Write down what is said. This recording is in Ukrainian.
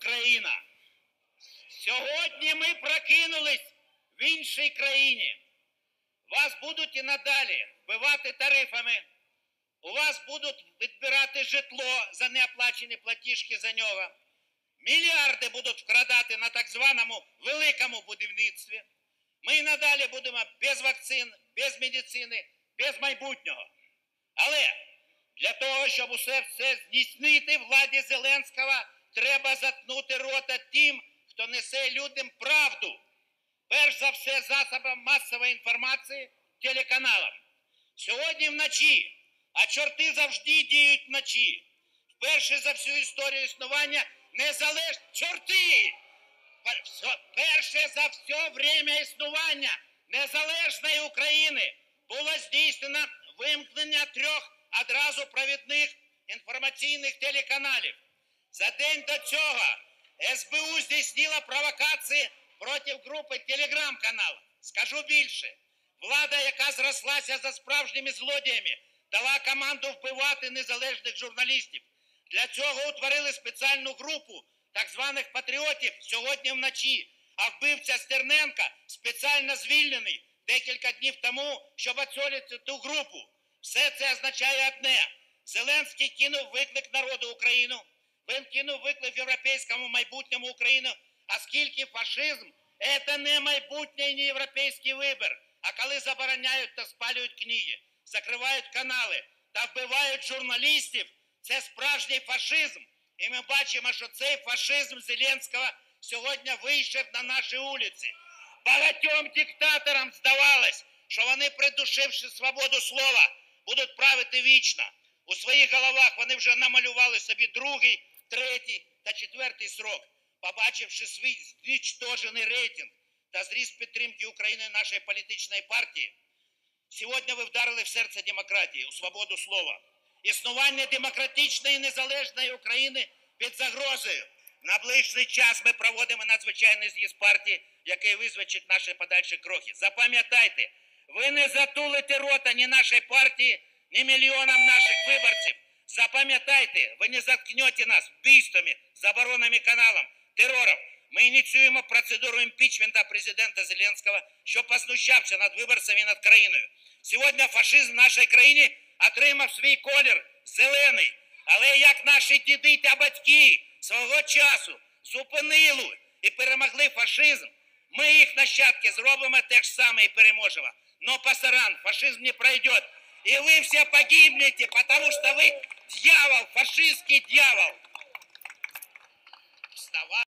Україна. Сьогодні ми прокинулись в іншій країні. Вас будуть і надалі вбивати тарифами. У вас будуть відбирати житло за неоплачені платіжки за нього. Мільярди будуть вкрадати на так званому великому будівництві. Ми і надалі будемо без вакцин, без медицини, без майбутнього. Але для того, щоб усе це здійснити владі Зеленського, треба заткнути рота тим, хто несе людям правду. Перш за все засобам масової інформації, телеканалам. Сьогодні вночі, а чорти завжди діють вночі. Вперше за всю історію існування чорти! Перше за все время існування незалежної України було здійснено вимкнення 3 одразу провідних інформаційних телеканалів. За день до цього СБУ здійснила провокації проти групи телеграм-каналів. Скажу більше, влада, яка зрослася за справжніми злодіями, дала команду вбивати незалежних журналістів. Для цього утворили спеціальну групу так званих патріотів сьогодні вночі, а вбивця Стерненко спеціально звільнений декілька днів тому, щоб очолити ту групу. Все це означає одне. Зеленський кинув виклик народу України, він кинув виклик європейському майбутньому України, оскільки фашизм – це не майбутнє і не європейський вибір. А коли забороняють та спалюють книги, закривають канали та вбивають журналістів, це справжній фашизм. І ми бачимо, що цей фашизм Зеленського сьогодні вийшов на наші вулиці. Багатьом диктаторам здавалось, що вони, придушивши свободу слова, будуть правити вічно. У своїх головах вони вже намалювали собі 2-й, 3-й та 4-й срок, побачивши свій знищений рейтинг та зріст підтримки України нашої політичної партії. Сьогодні ви вдарили в серце демократії, у свободу слова. Існування демократичної і незалежної України під загрозою. На ближчий час ми проводимо надзвичайний з'їзд партії, який визначить наші подальші кроки. Запам'ятайте, ви не затулите рота ні нашій партії, ні мільйонам наших виборців. Запам'ятайте, ви не заткнете нас вбивствами, заборонами каналам, терором. Ми ініціюємо процедуру імпічменту президента Зеленського, що познущався над виборцями і над країною. Сьогодні фашизм в нашій країні отримав свій колір – зелений. Але як наші діди та батьки свого часу зупинили і перемогли фашизм, ми, їх нащадки, зробимо те ж саме і переможемо. Но пасаран, фашизм не пройде. И вы все погибнете, потому что вы дьявол, фашистский дьявол. Вставай.